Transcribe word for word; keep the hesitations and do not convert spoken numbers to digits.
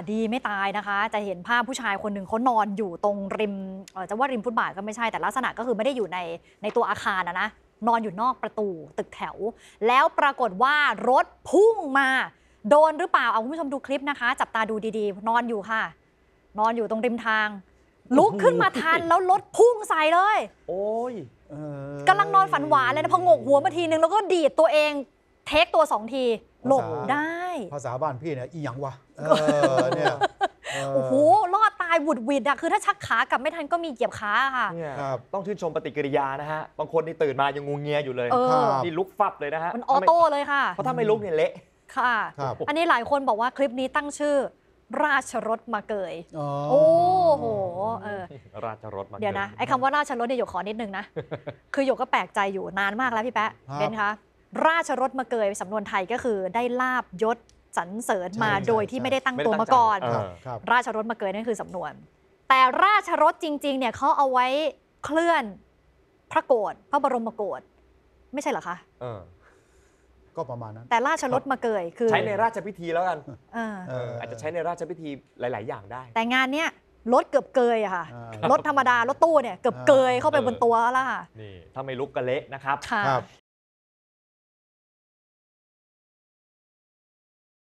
ดีไม่ตายนะคะจะเห็นภาพผู้ชายคนหนึ่งเขานอนอยู่ตรงริมจะว่าริมฟุตบาทก็ไม่ใช่แต่ลักษณะก็คือไม่ได้อยู่ในในตัวอาคารนะนะนอนอยู่นอกประตูตึกแถวแล้วปรากฏว่ารถพุ่งมาโดนหรือเปล่าเอาคุณผู้ชมดูคลิปนะคะจับตาดูดีๆนอนอยู่ค่ะนอนอยู่ตรงริมทางลุกขึ้นมาทันแล้วรถพุ่งใส่เลยโอ้ยกำลังนอนฝันหวานเลยนะพองกหัวมาทีนึงแล้วก็ดีดตัวเองเทคตัวสองทีหลบได้ภาษาบ้านพี่เนี่ยอีหยังวะเนี่ยโอ้โหรอดตายหวุดหวิดอะคือถ้าชักขากลับไม่ทันก็มีเหยียบขาค่ะต้องชื่นชมปฏิกิริยานะฮะบางคนนี่ตื่นมายังงูเงียอยู่เลยนี่ลุกฟับเลยนะฮะมันออโต้เลยค่ะเพราะถ้าไม่ลุกเนี่ยเละค่ะอันนี้หลายคนบอกว่าคลิปนี้ตั้งชื่อราชรถมาเกยโอ้โหราชรถมาเดี๋ยวนะไอ้คำว่าราชรถเนี่ยหยกขอนิดนึงนะคือหยกก็แปลกใจอยู่นานมากแล้วพี่แป๊ะเบนคะราชรถมาเกยสำนวนไทยก็คือได้ลาบยศสรรเสริญมาโดยที่ไม่ได้ตั้งตัวมาก่อนราชรถมาเกยนั่นคือสำนวนแต่ราชรถจริงๆเนี่ยเขาเอาไว้เคลื่อนพระโกรธพระบรมโกรธไม่ใช่เหรอคะก็ประมาณนั้นแต่ราชรถมาเกยคือใช้ในราชพิธีแล้วกันอาจจะใช้ในราชพิธีหลายๆอย่างได้แต่งานเนี้ยรถเกือบเกยอะค่ะรถธรรมดารถตู้เนี่ยเกือบเกยเข้าไปบนตัวแล้วค่ะนี่ถ้าไม่ลุกก็เละนะครับ